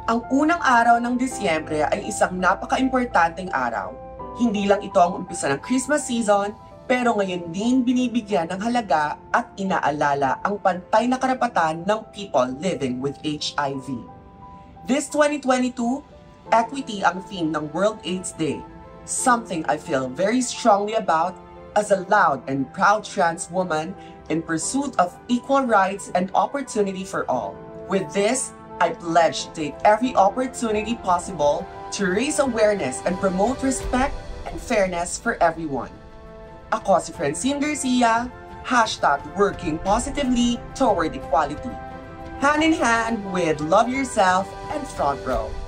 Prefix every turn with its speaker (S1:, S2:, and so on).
S1: Ang unang araw ng Disyembre ay isang napaka-importanteng araw. Hindi lang ito ang umpisa ng Christmas season, pero ngayon din binibigyan ng halaga at inaalala ang pantay na karapatan ng people living with HIV. This 2022, equity ang theme ng World AIDS Day, something I feel very strongly about as a loud and proud trans woman in pursuit of equal rights and opportunity for all. With this, I pledge to take every opportunity possible to raise awareness and promote respect and fairness for everyone. Ako si Francine Garcia, #working positively toward equality. Hand in hand with Love Yourself and Front Row.